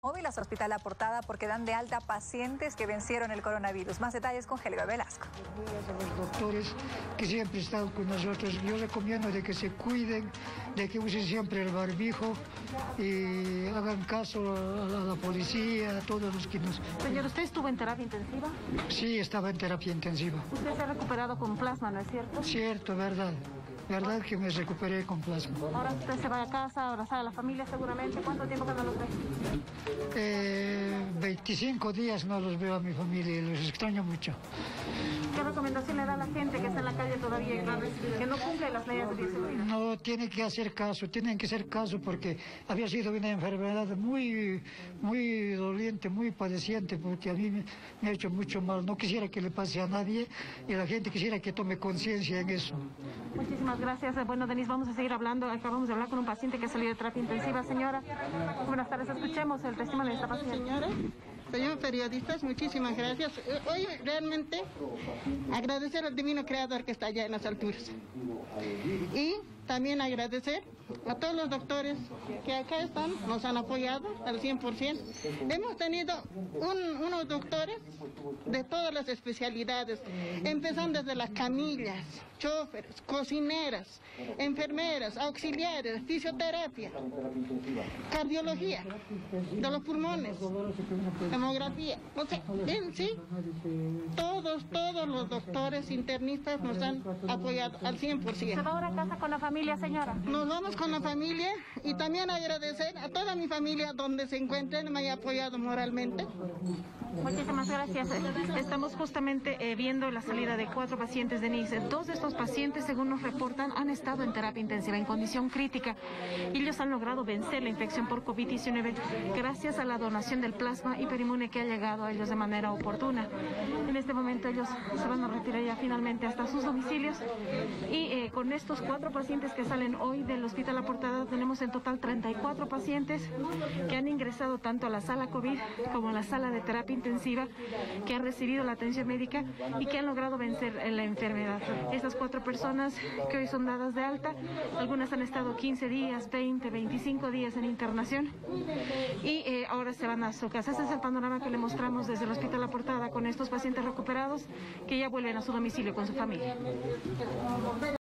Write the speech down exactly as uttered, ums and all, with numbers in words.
Móviles al Hospital La Portada porque dan de alta pacientes que vencieron el coronavirus. Más detalles con Helga Velasco. A los doctores que siempre están con nosotros, yo recomiendo de que se cuiden, de que usen siempre el barbijo y hagan caso a la, a la policía, a todos los que nos... Señor, ¿usted estuvo en terapia intensiva? Sí, estaba en terapia intensiva. Usted se ha recuperado con plasma, ¿no es cierto? Cierto, verdad. Verdad que me recuperé con plasma. Ahora usted se va a casa a abrazar a la familia seguramente. ¿Cuánto tiempo que no los ve? Eh, veinticinco días no los veo a mi familia y los extraño mucho. ¿Qué recomendación le da a la gente que está en la calle todavía y que no cumple las medidas de bioseguridad? No, tiene que hacer caso, tienen que hacer caso porque había sido una enfermedad muy, muy doliente, muy padeciente, porque a mí me, me ha hecho mucho mal. No quisiera que le pase a nadie y la gente quisiera que tome conciencia en eso. Muchísimas gracias. Bueno, Denise, vamos a seguir hablando. Acabamos de hablar con un paciente que ha salido de terapia intensiva. Señora, buenas tardes. Escuchemos el testimonio de esta paciente. Señora, señor periodistas, muchísimas gracias. Hoy realmente agradecer al divino creador que está allá en las alturas. Y también agradecer a todos los doctores que acá están, nos han apoyado al cien por ciento. Hemos tenido un, unos doctores de todas las especialidades, empezando desde las camillas, choferes, cocineras, enfermeras, auxiliares, fisioterapia, cardiología de los pulmones, tomografía, o sea, en sí, todos, todos los doctores internistas nos han apoyado al cien por ciento. ¿Se va ahora a casa con la familia, señora? Nos vamos con la familia y también agradecer a toda mi familia donde se encuentren, me haya apoyado moralmente. Muchísimas gracias. Estamos justamente eh, viendo la salida de cuatro pacientes de Nice. Dos de estos pacientes, según nos reportan, han estado en terapia intensiva en condición crítica. Ellos han logrado vencer la infección por COVID diecinueve gracias a la donación del plasma hiperinmune que ha llegado a ellos de manera oportuna. En este momento ellos se van a retirar ya finalmente hasta sus domicilios y eh, con estos cuatro pacientes que salen hoy del Hospital La Portada tenemos en total treinta y cuatro pacientes que han ingresado tanto a la sala COVID como a la sala de terapia intensiva, que han recibido la atención médica y que han logrado vencer la enfermedad. Estas cuatro personas que hoy son dadas de alta, algunas han estado quince días, veinte, veinticinco días en internación y eh, ahora se van a su casa. Ese es el panorama que le mostramos desde el Hospital La Portada con estos pacientes recuperados que ya vuelven a su domicilio con su familia.